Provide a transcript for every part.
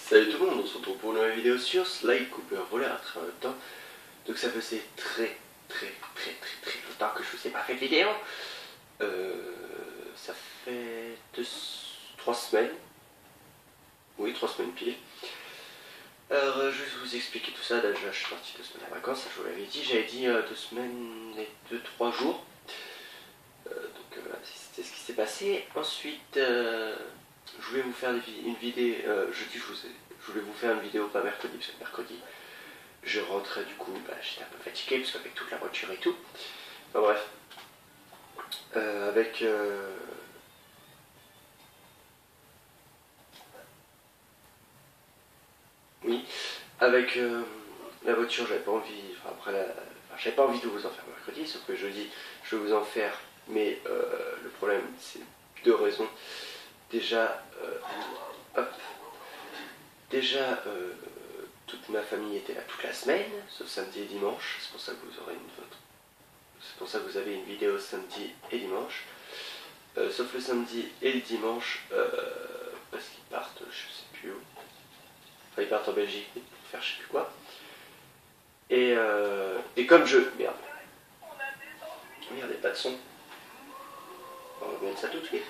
Salut tout le monde, on se retrouve pour une nouvelle vidéo sur Sly Cooper Voleur à travers le temps. Donc ça faisait très longtemps que je vous ai pas fait de vidéo. Ça fait 3 semaines. Oui, 3 semaines pile. Alors je vais vous expliquer tout ça. Déjà je suis parti 2 semaines en vacances, ça je vous l'avais dit. J'avais dit 2 semaines et 2-3 jours. Donc voilà, c'était ce qui s'est passé. Ensuite je voulais vous faire une vidéo, je voulais vous faire une vidéo pas mercredi, parce que mercredi je rentrais du coup, j'étais un peu fatigué parce qu'avec toute la voiture et tout. Enfin bref, avec la voiture j'avais pas envie, j'avais pas envie de vous en faire mercredi, sauf que jeudi je vais vous en faire, mais le problème c'est 2 raisons. Déjà, toute ma famille était là toute la semaine, sauf samedi et dimanche. C'est pour ça que vous avez une vidéo samedi et dimanche. Sauf le samedi et le dimanche, parce qu'ils partent, je sais plus où. Enfin, ils partent en Belgique pour faire je sais plus quoi. Et comme je... Merde, il n'y a pas de son. On va mettre ça tout de suite.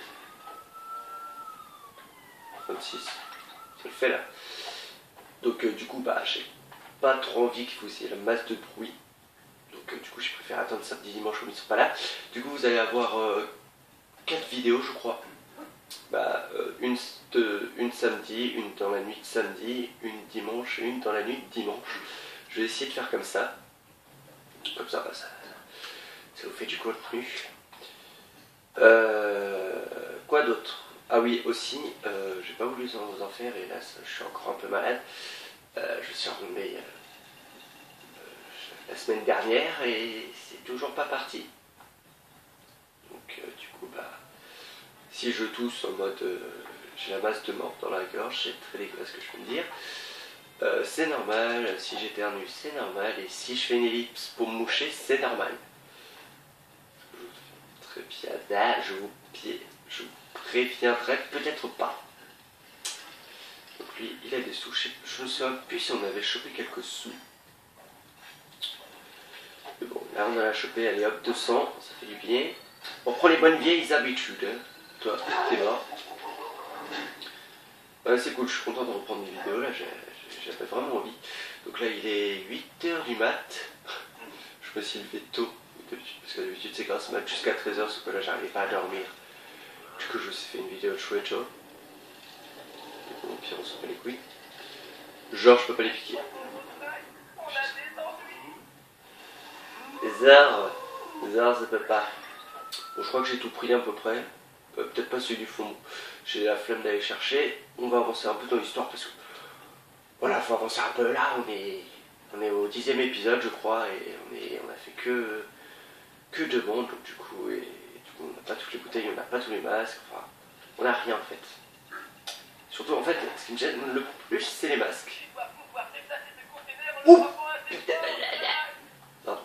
26. Ça le fait là. Donc du coup, j'ai pas trop envie que vous ayez la masse de bruit. Donc du coup, je préfère attendre samedi, dimanche où ils ne sont pas là. Du coup, vous allez avoir 4 vidéos, je crois. Une samedi, une dans la nuit de samedi, une dimanche et une dans la nuit de dimanche. Je vais essayer de faire comme ça. Comme ça, ça vous fait du contenu. Quoi d'autre? Ah oui, aussi, j'ai pas voulu vous en faire, et là, je suis encore un peu malade. Je suis enrhumé la semaine dernière et c'est toujours pas parti. Donc du coup, si je tousse en mode j'ai la masse de mort dans la gorge, c'est très dégueulasse ce que je peux me dire. C'est normal, si j'éternue c'est normal, et si je fais une ellipse pour me moucher c'est normal. Très bien, je vous préviendrai peut-être pas. Donc lui il a des sous, je me souviens plus si on avait chopé quelques sous. Mais bon, là on en a chopé, allez hop, 200, ça fait du bien. On prend les bonnes vieilles habitudes, hein. Toi, t'es mort. C'est cool, je suis content de reprendre mes vidéos, là j'avais vraiment envie. Donc là il est 8h du mat. Je me suis levé tôt, parce que d'habitude c'est grâce au mat jusqu'à 13h, sauf que là j'arrivais pas à dormir. Du coup je vous ai fait une vidéo de chouette show. Et bon, puis on s'en bat les couilles. Genre je peux pas les piquer. Les arbres, ça peut pas. Bon, je crois que j'ai tout pris à peu près. Peut-être pas celui du fond. J'ai la flemme d'aller chercher. On va avancer un peu dans l'histoire parce que voilà, faut avancer un peu. Là, on est au 10e épisode, je crois, et on a fait que 2 mondes. Donc du coup, on n'a pas toutes les bouteilles, on n'a pas tous les masques. Enfin, on n'a rien en fait. Surtout en fait, ce qui me gêne le plus, c'est les masques. Ouh, putain. Pardon.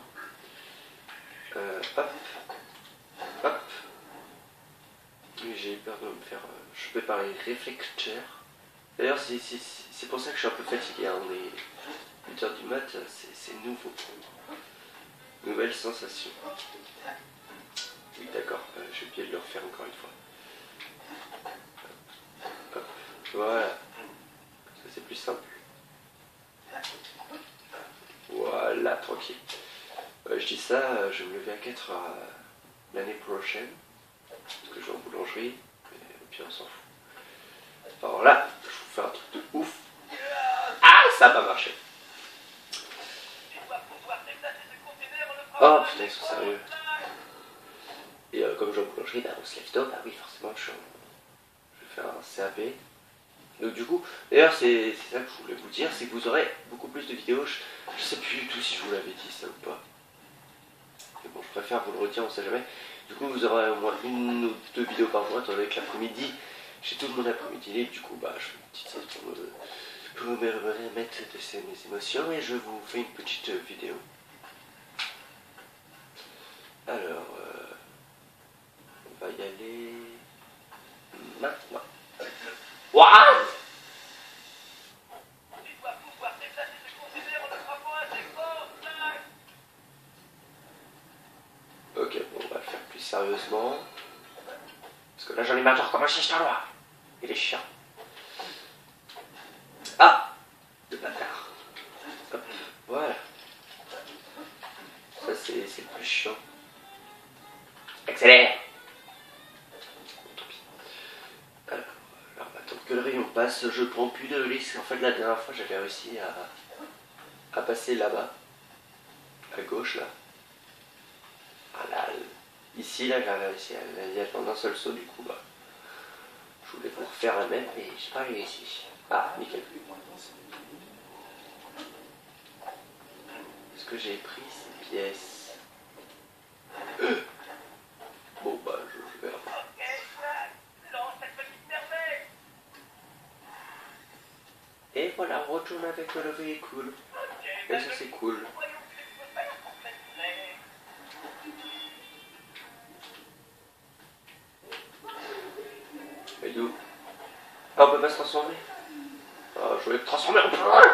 Hop. J'ai eu peur de me faire choper par les réflecteurs. D'ailleurs, c'est pour ça que je suis un peu fatigué. Hein. On est 8h du mat, c'est nouveau pour moi. Nouvelle sensation. Oui, d'accord, j'ai oublié de le refaire encore une fois. Hop. Voilà. Ça, c'est plus simple. Voilà, tranquille. Je dis ça, je vais me lever à 4h l'année prochaine. Parce que je vais en boulangerie, mais au pire on s'en fout. Alors là, je vous fais un truc de ouf. Ah, ça va marcher. Oh putain, ils sont sérieux. Et comme je vais en boulangerie, on se lève tôt, oui forcément je vais faire un CAP. Donc du coup, d'ailleurs c'est ça que je voulais vous dire, c'est que vous aurez beaucoup plus de vidéos. Je sais plus du tout si je vous l'avais dit ça ou pas. Mais bon, je préfère vous le redire, on sait jamais. Du coup, vous aurez au moins 1 ou 2 vidéos par jour, étant donné que l'après-midi, j'ai tout mon après-midi libre. Du coup, je fais une petite sieste pour me remettre de mes émotions et je vous fais une petite vidéo. Alors, on va y aller maintenant. What? sérieusement. Parce que là j'en ai marre comme un chien noir. Il est chiant. Ah, le bâtard. Hop, voilà. Ça c'est le plus chiant. Accélère. Tant pis. Alors maintenant que le rayon passe, je prends plus de risques. En fait la dernière fois j'avais réussi à passer là-bas. À gauche là. Voilà. Ici là j'avais réussi à y attendre un seul saut du coup bah. Je voulais vous refaire la même mais j'ai pas réussi. Ah nickel. Est-ce que j'ai pris ces pièces? Bon bah je verrai. Et voilà, on retourne avec le véhicule. Et ça c'est cool. Et d'où? Ah, on peut pas se transformer? Ah, je voulais me transformer en poule.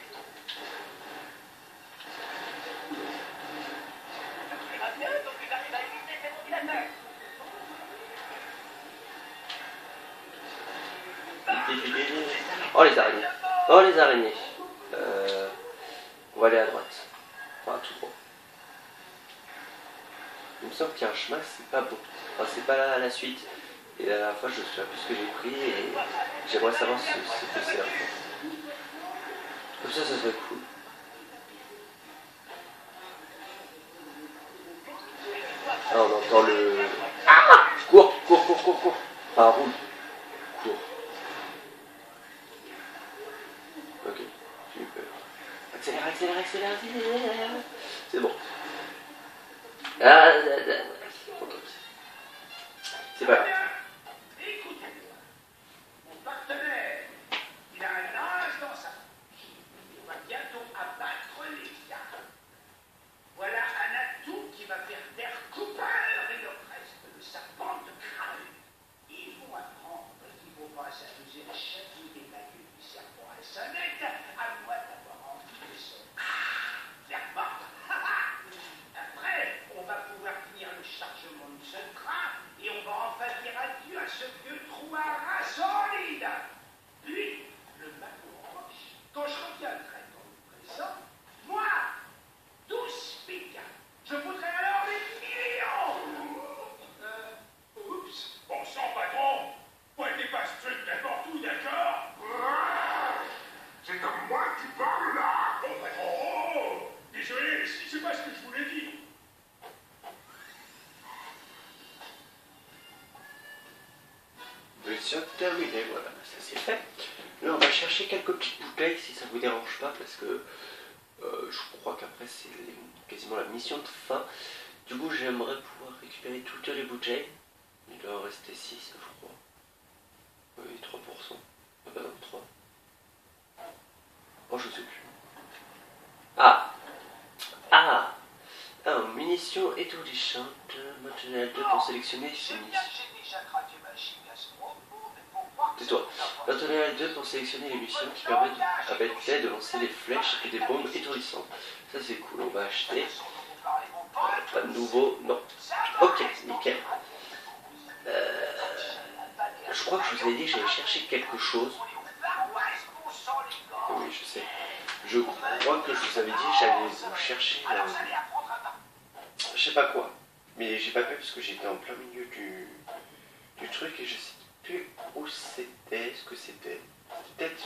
Oh les araignées. Oh les araignées. On va aller à droite. Enfin tout droit. Il me semble qu'il y a un chemin, c'est pas beau. Enfin c'est pas la suite. Et la dernière fois je sais plus ce que j'ai pris et j'aimerais savoir ce que c'est. Comme ça serait cool. Ah on entend le... Ah, cours. Ah roule. Cours. Ok, j'ai eu peur. Accélère. C'est bon. C'est pas grave. Mon partenaire, il a un âge dans sa bouche. Il va bientôt abattre les diables. Voilà un atout qui va faire taire Cooper et le reste de sa bande de crânes. Ils vont apprendre qu'il ne faut pas s'amuser à chatouiller la gueule du serpent à la sonnette, à moins d'avoir envie de son verre. Après, on va pouvoir finir le chargement du seul train et on va enfin dire adieu à ce vieux trou à ras solide. Puis, le bateau en poche, quand je reviendrai dans le présent, moi, 12 piques, je voudrais alors des millions. Oups. Bon sang, patron, pointez pas ce truc n'importe où, d'accord? C'est à moi que tu parles là. Oh, patron, oh. Désolé, c'est pas ce que je voulais dire. Mission terminée, voilà, ça c'est fait. Là on va chercher quelques petites bouteilles si ça vous dérange pas parce que je crois qu'après c'est quasiment la mission de fin. Du coup j'aimerais pouvoir récupérer toutes les bouteilles. Il doit en rester 6 je crois. Oui 3%. Ah bah non 3. Oh je sais plus. Munitions étourdissantes. Maintenant 2 pour sélectionner ces munitions. Tais-toi. Maintenant 2 pour sélectionner les munitions qui permettent à Bentley de lancer des flèches et des bombes étourdissantes. Ça c'est cool, on va acheter. Pas de nouveau, non. Ok, nickel. Je crois que je vous avais dit que j'allais chercher quelque chose. Oui, je sais. Je crois que je vous avais dit que j'allais vous chercher... je sais pas quoi. Mais j'ai pas pu parce que j'étais en plein milieu du truc et je sais plus où c'était, ce que c'était. Peut-être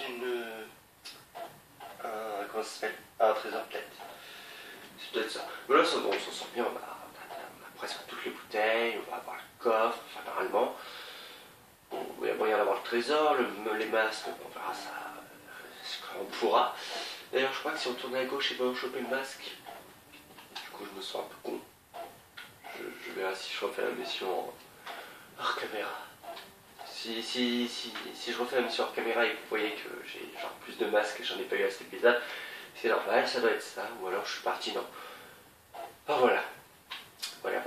comment ça s'appelle? Un trésor peut-être. C'est peut-être ça. Mais là, ça, bon, on s'en sort bien. On a presque toutes les bouteilles. On va avoir le coffre. Enfin, normalement. Bon, il y a moyen d'avoir le trésor. Les masques, on verra ça quand on pourra. D'ailleurs, je crois que si on tourne à gauche et va choper le masque, du coup, je me sens un peu con. Je verrai si je refais la mission hors caméra. Si je refais la mission hors caméra et que vous voyez que j'ai genre plus de masques et j'en ai pas eu à cet épisode, c'est normal, ça doit être ça, ou alors je suis parti dans... Oh voilà. Voilà.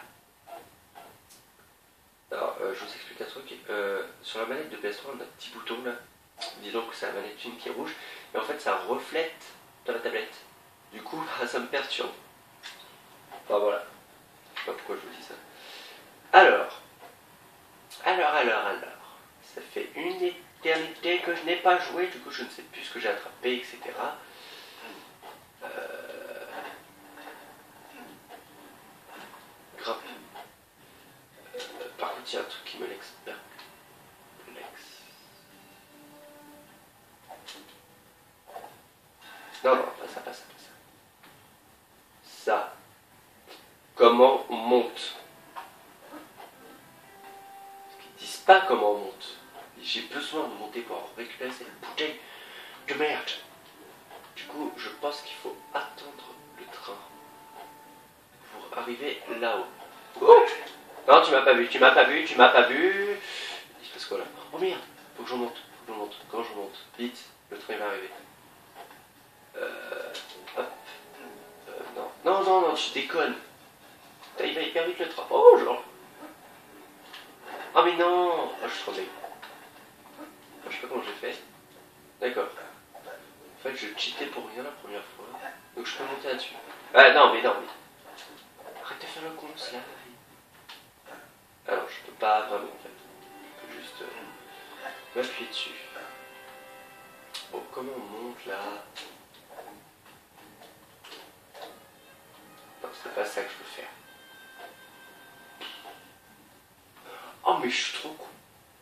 Alors, je vous explique un truc. Sur la manette de PS3, on a un petit bouton là. Disons que c'est la manette une qui est rouge. Et en fait, ça reflète dans la tablette. Du coup, ça me perturbe. Enfin voilà. Je sais pas pourquoi je vous dis ça. Alors. Ça fait une éternité que je n'ai pas joué, du coup je ne sais plus ce que j'ai attrapé, etc. Grimpe. Par contre, il y a un truc qui me l'ex. Non, pas ça. Ça. Comment on monte? Parce qu'ils disent pas comment on monte. J'ai besoin de monter pour récupérer cette bouteille de merde. Du coup, je pense qu'il faut attendre le train pour arriver là-haut. Oh non, tu m'as pas vu. Il se passe quoi là? Oh merde, faut que je monte. Quand je monte, vite, le train va arriver. Hop. Non, tu déconnes. Il va hyper vite le train. Oh, genre. Oh mais non. Je suis trop deg. Je sais pas comment j'ai fait. D'accord. En fait, je cheatais pour rien la première fois. Donc je peux monter là-dessus. Non mais. Arrête de faire le con, c'est la vie. Alors, je peux pas vraiment en fait. Je peux juste m'appuyer dessus. Bon, comment on monte là? Non, c'est pas ça que je veux faire. Oh, mais je suis trop con.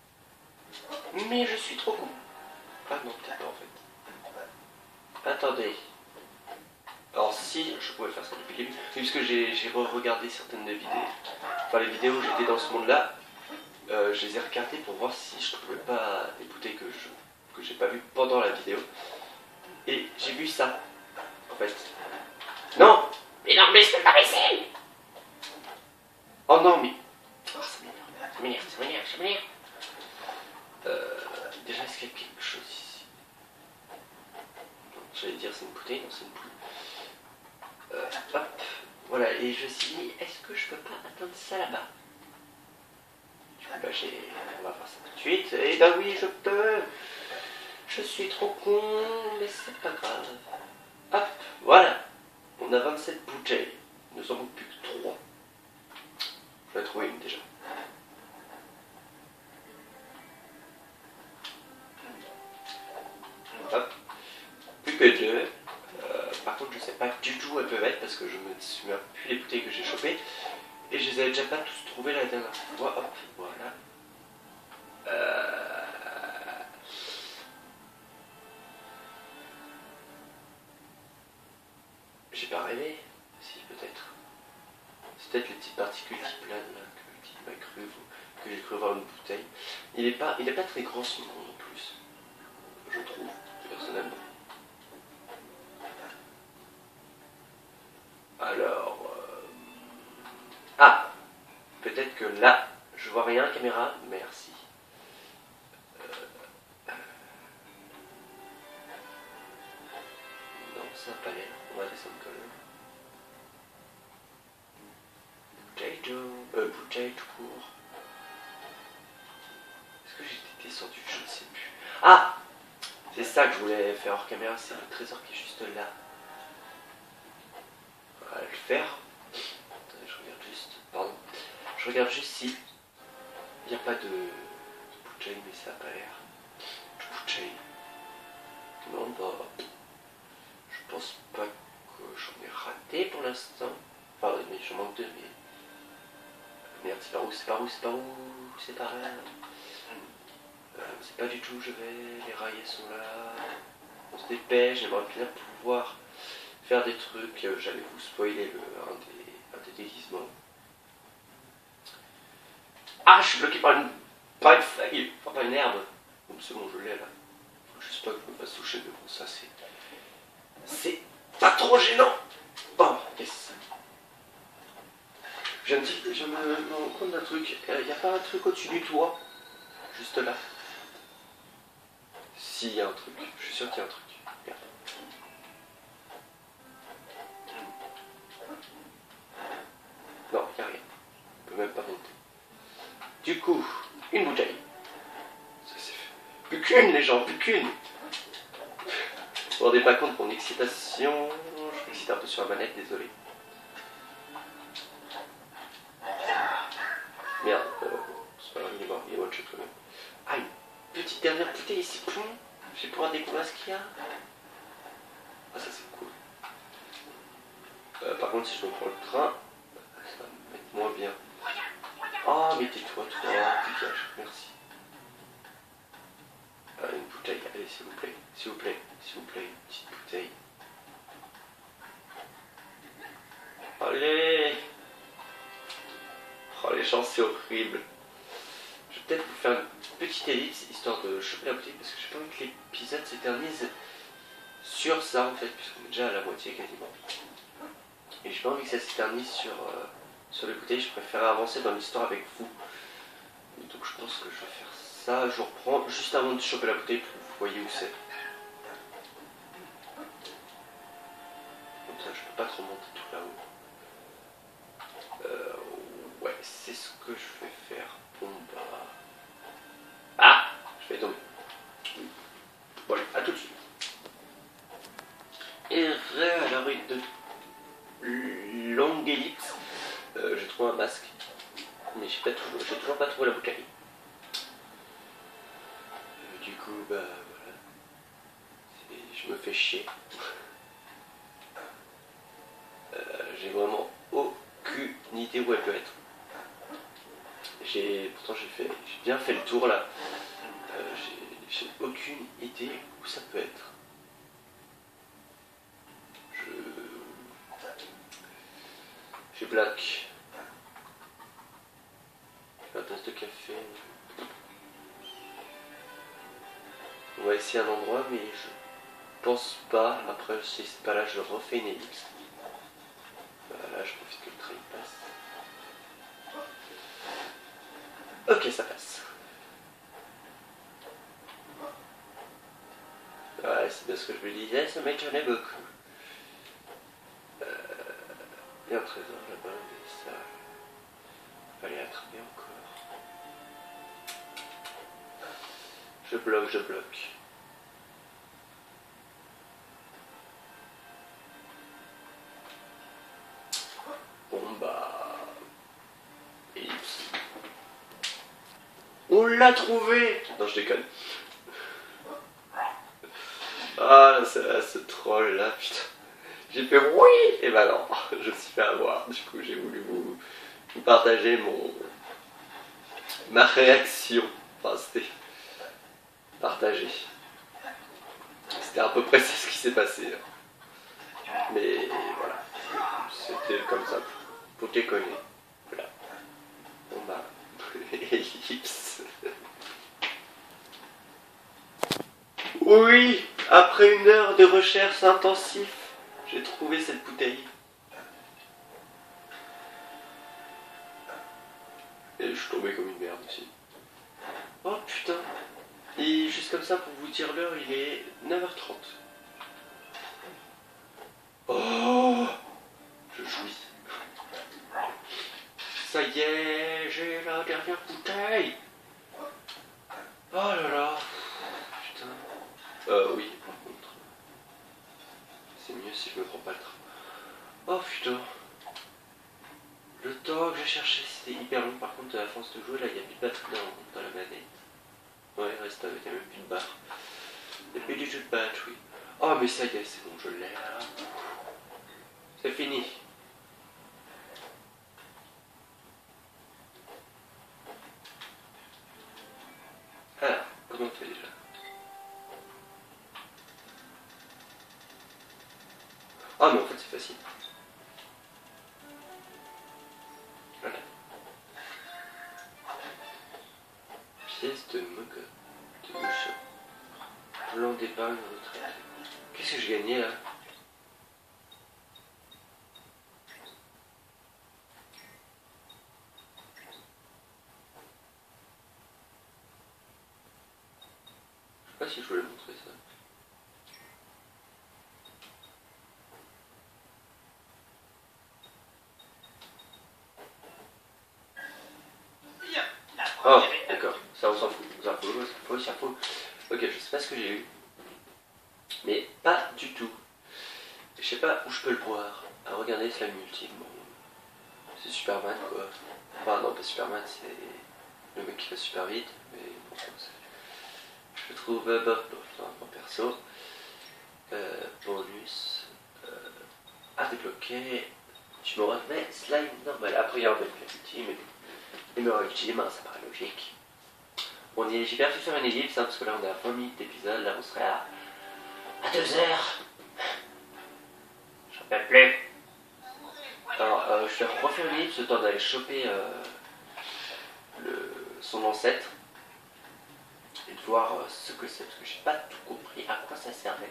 Ah non, peut-être pas en fait. Attendez. Alors si, je pouvais faire ça depuis le début. Oui, parce que j'ai regardé certaines des vidéos. Enfin, les vidéos où j'étais dans ce monde-là. Je les ai regardées pour voir si je trouvais pas des bouteilles que j'ai pas vues pendant la vidéo. Et j'ai vu ça. En fait. Non! Mais non, mais c'est pas ici! Oh non, mais. Oh, ça m'énerve. Déjà, est-ce qu'il y a quelque chose ici? J'allais dire c'est une bouteille, non, c'est une poule. Hop, voilà, et je me suis dit, est-ce que je peux pas atteindre ça là-bas? Du coup, bah, on va faire ça tout de suite. Et bah oui, je peux! Je suis trop con, mais c'est pas grave. Hop, voilà! On a 27 bouteilles. Nous en manque plus que 3. Je vais trouver une déjà. Hop. Plus que 2. Par contre, je sais pas du tout où elles peuvent être parce que je me souviens plus les bouteilles que j'ai chopées. Et je les avais déjà pas tous trouvées la dernière fois. Hop, voilà. J'ai pas rêvé. Si, peut-être. C'est peut-être les petites particules qui planent là que j'ai cru voir une bouteille. Il est pas très grand ce monde en plus. Je trouve, personnellement. Alors. Ah! Peut-être que là, je vois rien, caméra. Merci. Non, ça n'a pas l'air. On va descendre quand même. Bouteille tout court. Est-ce que j'étais descendu? Je ne sais plus. Ah! C'est ça que je voulais faire hors caméra, c'est le trésor qui est juste là. On va le faire. Attendez, je regarde juste. Pardon. Je regarde juste si il n'y a pas de bouteille, mais ça n'a pas l'air. De bouteille. Non, bah. Je pense pas que j'en ai raté pour l'instant. Enfin, mais j'en manque 2, mais. Merde, c'est par où? C'est par là. C'est pas du tout où je vais. Les rails sont là. On se dépêche, j'aimerais bien pouvoir faire des trucs. J'allais vous spoiler un des déguisements. Ah, je suis bloqué par une feuille, enfin par une herbe. Donc c'est bon, je l'ai là. Faut juste pas que je me fasse toucher, mais bon, ça c'est pas trop gênant. Oh, yes. Je me rends compte d'un truc. Y a pas un truc au-dessus du toit? Juste là. Si, y a un truc. Je suis sûr qu'il y a un truc. Regarde. Non, y a rien. On peut même pas monter. Du coup, une bouteille. Ça c'est fait. Plus qu'une, les gens, plus qu'une. Vous vous rendez pas compte de mon excitation? Je m'excite un peu sur la manette, désolé. bouteille ici, plomb. Je vais pouvoir découvrir ce qu'il y a. Ah, ça c'est cool. Par contre, si je me prends le train, ça va me mettre moins bien. Ah, mais tais-toi, toi, dégage, merci. Une bouteille, allez, s'il vous plaît, s'il vous plaît, s'il vous plaît, une petite bouteille. Allez! Oh, les gens, c'est horrible. Je vais peut-être vous faire une petite ellipse, histoire de choper la bouteille, parce que j'ai pas envie que l'épisode s'éternise sur ça, en fait, puisqu'on est déjà à la moitié quasiment. Et j'ai pas envie que ça s'éternise sur les bouteilles, je préfère avancer dans l'histoire avec vous. Donc je pense que je vais faire ça, je reprends juste avant de choper la bouteille pour que vous voyez où c'est. Comme ça, je peux pas trop monter tout là-haut. Ouais, c'est ce que je vais faire. Bon bah... Ah! Je vais tomber. Bon, allez, à tout de suite. Et à la rue de longue ellipse, j'ai trouvé un masque. Mais j'ai toujours pas trouvé la bouteille. Du coup, bah voilà. Je me fais chier. J'ai vraiment aucune idée où elle peut être. Pourtant j'ai bien fait le tour là. J'ai aucune idée où ça peut être. Je bloque. Je fais un tasse de café. On va essayer un endroit, mais je pense pas. Après, si c'est pas là, je refais une ellipse. Là, je profite que le train passe. Ok, ça passe. Ouais, c'est bien ce que je me disais, ça m'étonnait beaucoup. Il y a un trésor là-bas, mais ça... fallait attraper encore. Je bloque, je bloque. Bon bah... ellipse. On l'a trouvé! Non, je déconne. Ah, là, ce troll là, putain. J'ai fait oui! Et bah non, je me suis fait avoir. Du coup, j'ai voulu vous partager ma réaction. Enfin, c'était partagé. C'était à peu près ça ce qui s'est passé. Mais voilà, c'était comme ça. Pour déconner. Voilà. Bon bah, ellipse. Oui, après une heure de recherche intensif, j'ai trouvé cette bouteille. Et je suis tombé comme une merde aussi. Oh putain. Et juste comme ça, pour vous dire l'heure, il est 9h30. Oh, je jouis. Ça y est, j'ai la dernière bouteille. Oh là là. Putain. Oui, par contre. C'est mieux si je me prends pas le train. Oh putain. Le temps que j'ai cherché, c'était hyper long. Par contre, à force de jouer, là, il n'y a plus de batterie dans la manette. Ouais, il reste avec, il n'y a même plus de barre. Il n'y a plus du tout de batterie. Oh, mais ça y est, c'est bon, je l'ai là. C'est fini. Alors, comment on fait déjà? Ah, mais en fait, c'est facile. Voilà. Pièce de mogote. De bouchon. Plan d'épargne retraite. Qu'est-ce que j'ai gagné là? Je sais pas si je voulais montrer ça. Oh, d'accord, ça on s'en fout. On s'en fout. Ok, je sais pas ce que j'ai eu. Mais pas du tout. Je sais pas où je peux le voir. Ah, regardez, c'est la multime. Bon, c'est Superman quoi. Enfin, non, pas Superman, c'est le mec qui va super vite. Mais bon, je trouve bon, perso. Bonus. À débloquer. Je me remets slime normal. Après, il y a un bel ultime. Et le ultime, hein, ça paraît logique. J'ai bien fait faire une ellipse, hein, parce que là on est à 20 minutes d'épisode. Là on serait à 2 heures. J'en peux plus. Alors, je vais refaire une ellipse le temps d'aller choper son ancêtre. Et de voir ce que c'est, parce que j'ai pas tout compris à quoi ça servait.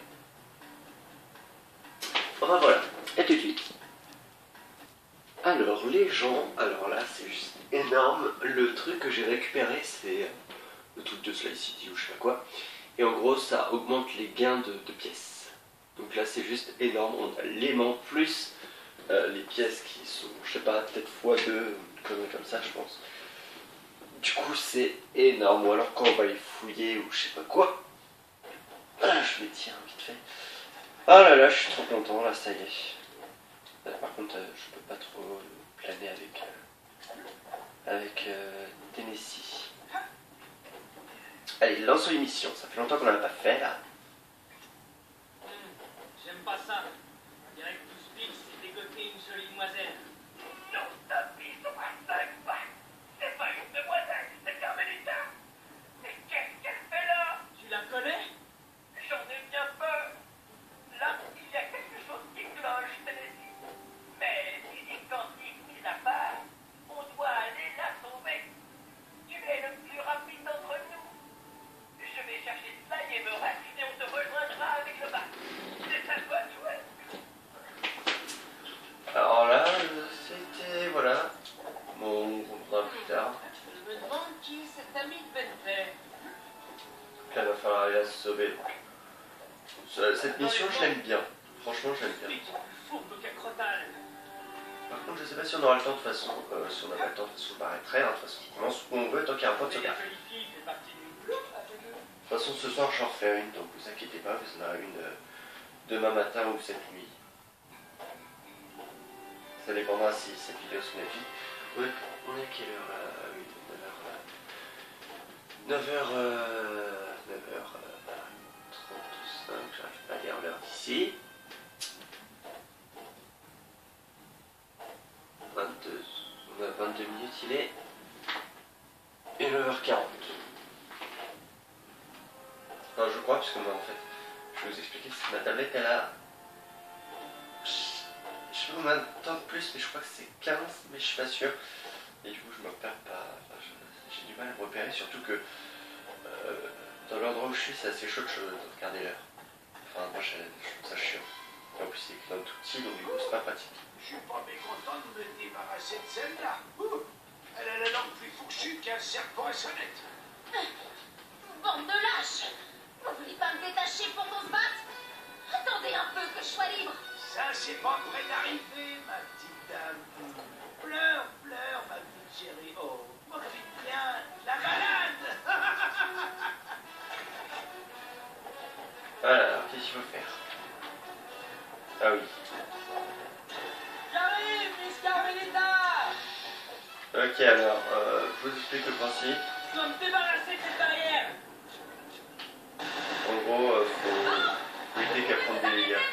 Enfin voilà, et tout de suite. Alors les gens, alors là c'est juste énorme. Le truc que j'ai récupéré c'est le truc de Slice City ou je sais pas quoi. Et en gros ça augmente les gains de pièces. Donc là c'est juste énorme, on a l'aimant plus les pièces qui sont, je sais pas, peut-être x2, comme ça je pense. Du coup c'est énorme, ou alors quand on va les fouiller ou je sais pas quoi. Ah, je les tiens vite fait. Ah là là, je suis trop content, là ça y est. Par contre je peux pas trop planer avec Tennessee. Allez, lançons l'émission, ça fait longtemps qu'on n'en a pas fait là. J'aime pas ça. On dirait que tout speak, c'est dégoter une jolie demoiselle. Non, ta fille, c'est pas une demoiselle, c'est Carmelita. Mais qu'est-ce qu'elle fait là? Tu la connais? J'en ai bien peur. Là, il y a quelque chose qui cloche, Tennessee. Mais physique quantique mis à part, on doit aller la sauver. Tu es le plus rapide d'entre nous. Je vais chercher ça et me raciner, on te rejoindra avec le bac. C'est à toi de jouer. Alors là, c'était, voilà. Bon, on reprendra plus tard. Je me demande qui est cet ami de Bentley. Là, il va falloir aller la sauver. Cette mission, je l'aime bien. Franchement, je l'aime bien. Fourbe qu'à Crotal. Par contre, je sais pas si on aura le temps de toute façon. Si on n'a pas le temps, de toute façon, on arrêterait. De toute façon, on commence où on veut tant qu'il y a un point de Mais la sauvegarde. jolie fille fait partie d'une groupe avec eux. De toute façon, ce soir, j'en refais une, donc vous inquiétez pas, vous en aurez une demain matin ou cette nuit. Ça dépendra si cette vidéo se met à vie. On est à quelle heure là? Oui, 9h35, j'arrive pas à lire l'heure d'ici. 22, on a 22 minutes, il est. Et 9h40. Enfin, je crois, puisque moi en fait, je vais vous expliquer, c'est que ma tablette elle a. Je sais pas combien de temps de plus, mais je crois que c'est 15, mais je suis pas sûr. Et du coup, je me repère pas. Enfin, j'ai du mal à me repérer, surtout que dans l'endroit où je suis, c'est assez chaud de regarder l'heure. Enfin, moi, je trouve ça chiant. Et en plus, c'est écrit dans tout petit, donc du coup, c'est pas pratique. Je suis pas mécontent de me débarrasser de celle-là. Elle a la langue plus fourchue qu'un serpent à sonnette. Bande de lâches! Vous voulez pas me détacher pour qu'on se batte? Attendez un peu que je sois libre! Ça, c'est pas près d'arriver, ma petite dame. Pleure, pleure, ma petite chérie. Oh, m'occupe bien, la malade. Voilà, alors qu'est-ce qu'il faut faire? Ah oui. J'arrive, Miss Carmelita. Ok, alors, je vous explique le principe. Je dois me débarrasser de cette barrière. En gros, faut éviter qu'elle prenne des dégâts.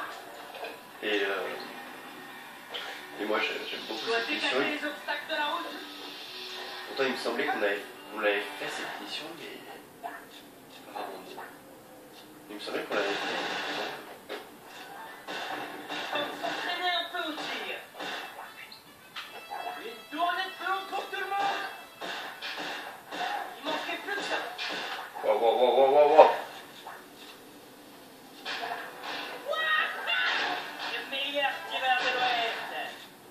Et moi, j'aime beaucoup Je dois cette mission. dégager les obstacles de la route. Pourtant, il me semblait qu'on l'avait fait cette mission, mais apparemment non. Il me semblait qu'on l'avait fait. On va s'entraîner un peu au tir. Une tournée de plomb pour tout le monde. Il manquait plus que ça. Wow. Le meilleur tireur de l'Ouest.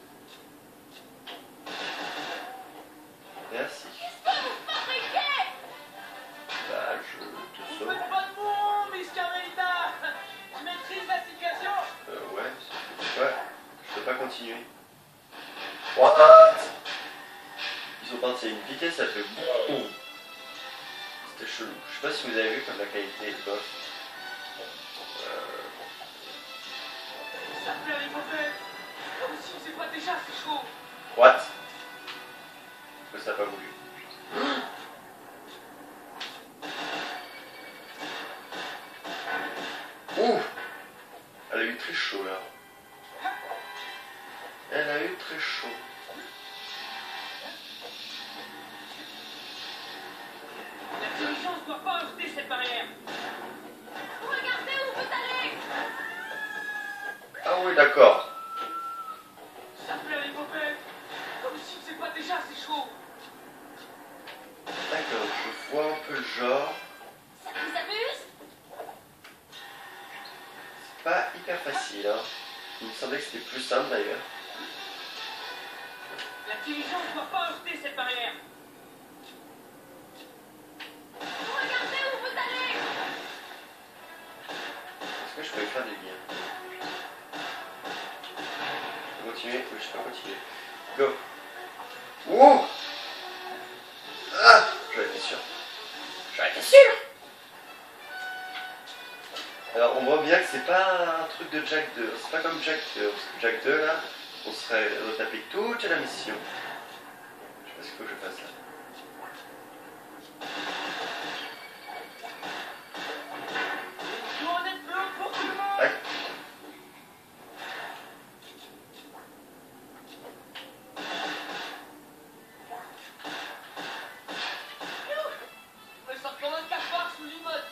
Merci. Qu'est-ce que vous fabriquez? Bah, je te Vous sauve. faites pas de bon, Miss Carmelita. Je maîtrise la situation. Ouais, je peux pas continuer. What? Ils sont partis à une vitesse, ça fait boum. C'était chelou. Je sais pas si vous avez vu comme la qualité est bof. Ça pleure l'hypothèse. Comme si c'est pas déjà c'est chaud. What? Que ça a pas voulu. Ouh! Elle a eu très chaud là. Elle a eu très chaud. L'intelligence doit pas heurter cette barrière. Regardez où vous allez. Ah oui, d'accord. Ça plaît à l'épopée. Comme si c'est pas déjà assez chaud. D'accord, je vois un peu le genre. Ça vous amuse? Pas hyper facile, hein. Il me semblait que c'était plus simple d'ailleurs. L'intelligence doit pas heurter cette barrière. Regardez où vous allez. Est-ce que je peux faire des liens? Je peux continuer? Oui, je peux continuer. Go! Ouh! Ah! J'en étais sûr. J'en étais sûr! Alors on voit bien que c'est pas un truc de Jack 2. C'est pas comme Jack 2. Parce que Jack 2 là, on serait retapé toute la mission. Je sais pas ce qu'il faut que je fasse là. Une journée de bleu pour tout le monde. Aïe! Je me sens comme un cafard sous l'imote.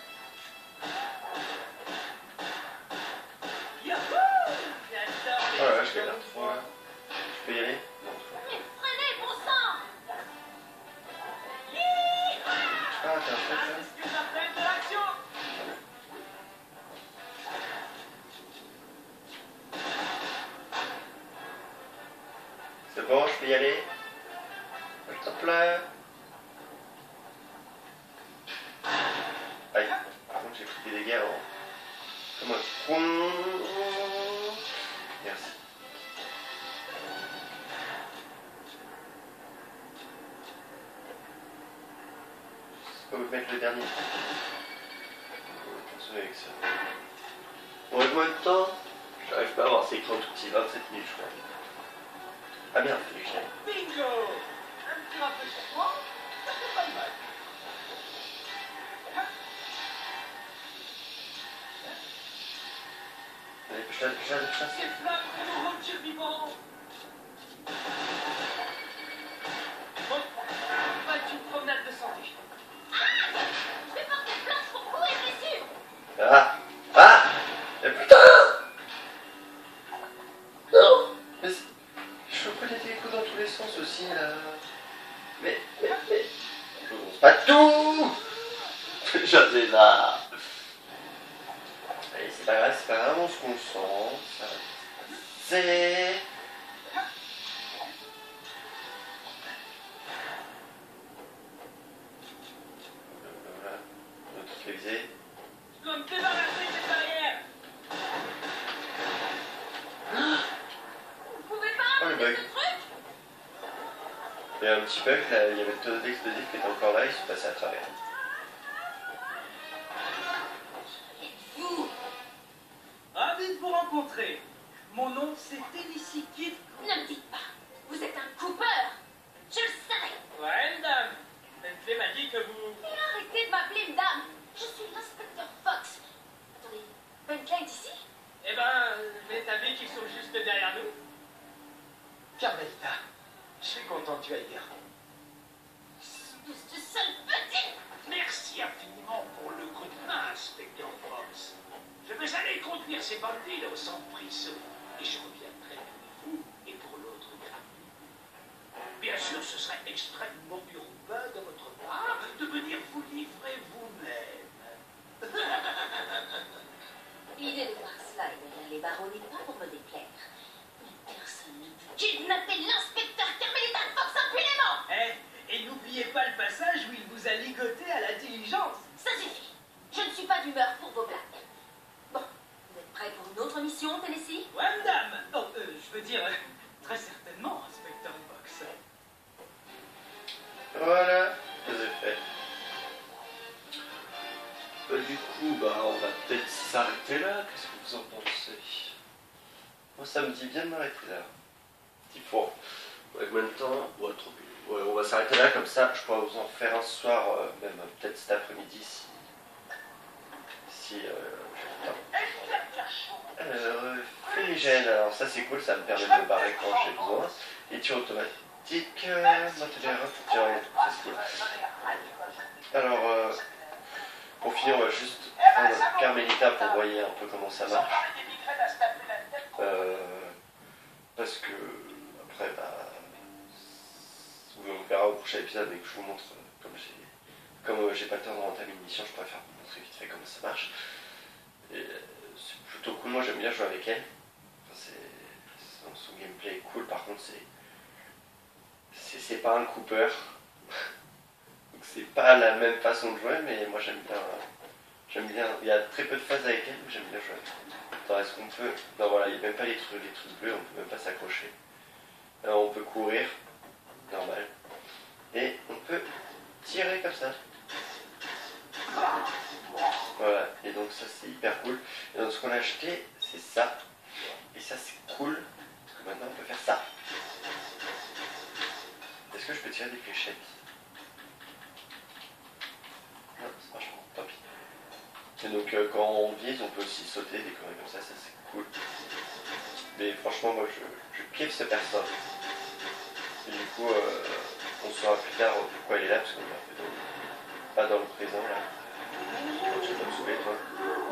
Yahoo! J'adore les Oh là là, je galère trop là. Je peux y aller? Non. Mais freinez, bon sang. Ah, t'as un truc Ah, là? c'est ce que j'appelle de l'action. C'est bon, je peux y aller? S'il te plaît. Aïe. Par contre, j'ai pris des dégâts en... Comme un con. Merci. Je sais pas où mettre le dernier. Attention avec ça. Bon, en même temps, j'arrive pas à avoir ces écrans tout petits, 27 000 je crois. Ah bien, fallait que j'y aille. Bingo! Un petit rafraîchissement, ça fait pas de mal. Allez, putain. Ces flammes qu'on nous retire vivants. Bon, pas une promenade de santé. Je vais porter plainte pour coups et blessures. Ah! Ah! Mais putain! Non! Mais je peux pas des coups dans tous les sens aussi là. Mais. Je pense pas tout! J'en ai là! Allez, c'est pas grave, on se concentre. Ça va c'est. Voilà, notre visée. Je dois me débarrasser de cette barrière. Vous pouvez pas Oh, le arrêter bug. ce truc? Il y a un petit bug là, il y avait le tonneau d'explosif qui était encore là, il se passait à travers. Vous. Ravi de vous rencontrer. Mon nom, c'est Tennessee Kid. Ne me dites pas. Vous êtes un Cooper. Je le savais. Ouais, dame. Bentley m'a dit que vous... Et arrêtez de m'appeler une dame. Je suis l'inspecteur Fox. Attendez, Bentley est ici? Eh ben, je vais établir qu'ils sont juste derrière nous. Carmelita, je suis content que tu ailles bien. Ce seul petit. Merci infiniment pour le coup de main, inspecteur Fox. Je vais aller conduire ces bandits au centre prison et je reviendrai pour vous et pour l'autre gars. Bien sûr, ce serait extrêmement urbain de votre part de venir vous livrer vous-même. L'idée de voir cela et derrière les barreaux n'est pas pour me déplaire. Mais personne ne peut kidnapper l'inspecteur Carmelita Fox impunément. Et n'oubliez pas le passage où il vous a ligoté à la diligence. Ça suffit. Je ne suis pas d'humeur pour vos blagues. Bon, vous êtes prêts pour une autre mission, Tennessee? Ouais, madame. Oh, je veux dire, très certainement, inspecteur Fox. Voilà, c'est fait. Du coup, on va peut-être s'arrêter là. Qu'est-ce que vous en pensez? Moi, ça me dit bien de m'arrêter là. Petit point. Ouais, combien de temps? Ouais, trop peu. Ouais, on va s'arrêter là, comme ça, je pourrais vous en faire un ce soir, même peut-être cet après-midi si j'ai le temps. fumigène, alors ça c'est cool, ça me permet de me barrer quand j'ai besoin. Et tir automatique, matériel, ça c'est cool. Alors, pour finir, on va juste prendre Carmelita pour voir un peu comment ça marche. Parce que, après, on verra au prochain épisode, mais que je vous montre, comme j'ai pas le temps de rentamer une mission, je préfère vous montrer vite fait comment ça marche. Et c'est plutôt cool, moi j'aime bien jouer avec elle. Enfin, son gameplay est cool, par contre c'est pas un Cooper. Donc c'est pas la même façon de jouer, mais moi j'aime bien, il y a très peu de phases avec elle, mais j'aime bien jouer avec elle. Attends, est-ce qu'on peut... Non voilà, il n'y a même pas les trucs bleus, on peut même pas s'accrocher. Alors on peut courir, normal. Et on peut tirer comme ça. Voilà, et donc ça c'est hyper cool. Et donc ce qu'on a acheté, c'est ça. Et ça c'est cool, parce que maintenant on peut faire ça. Est-ce que je peux tirer des fléchettes? Non, ça marche pas, tant pis. Et donc quand on vise, on peut aussi sauter, des conneries comme ça c'est cool. Mais franchement, moi je kiffe ce perso. Et du coup, on saura plus tard pourquoi elle est là, parce qu'on est un peu pas dans le présent là. Tu vas me sauver toi.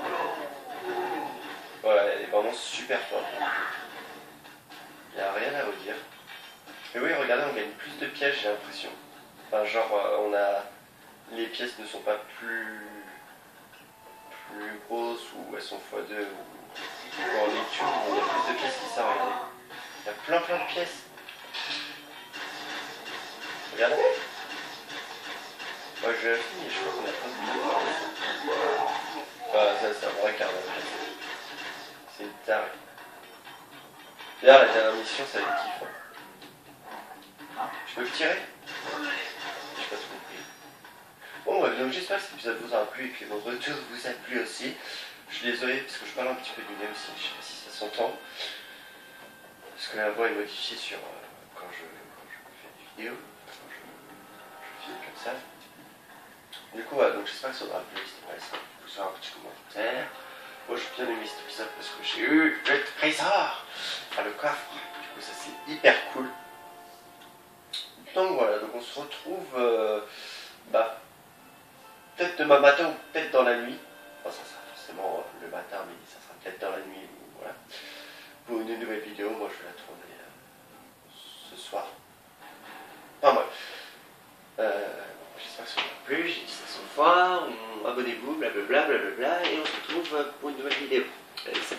Voilà, elle est vraiment super forte. Il n'y a rien à redire. Mais oui, regardez, on gagne plus de pièges, j'ai l'impression. Enfin, genre, les pièces ne sont pas plus grosses, ou elles sont x2, ou en lecture, il y a plus de pièces qui sortent. Regardez. Il y a plein de pièces. Regardez. Moi je finis, je crois qu'on a plein de pièces. Voilà, ça c'est un vrai carnage. C'est une tarée. D'ailleurs, la dernière mission, ça va être kiffant. Je peux le tirer? J'ai pas tout compris. Bon, bref, donc j'espère que cet épisode vous aura plu et que mon retour vous a plu aussi. Je suis désolé parce que je parle un petit peu du nez aussi, je sais pas si ça s'entend. Parce que la voix est modifiée sur quand je fais des vidéos, quand je filme comme ça. Du coup, donc j'espère que ça vous aura plu, n'hésitez pas à laisser un pouce, un petit commentaire. Moi j'ai bien aimé cet épisode parce que j'ai eu le trésor, enfin le coffre. Du coup ça c'est hyper cool. Donc voilà, donc on se retrouve peut-être demain matin ou peut-être dans la nuit. Enfin ça sera forcément le matin, mais ça sera peut-être dans la nuit ou voilà. Pour une nouvelle vidéo, moi je vais la tourner ce soir. Enfin bref. J'espère que ça vous a plu, j'ai dit ça 100 fois, abonnez-vous, blablabla, et on se retrouve pour une nouvelle vidéo. Allez, salut.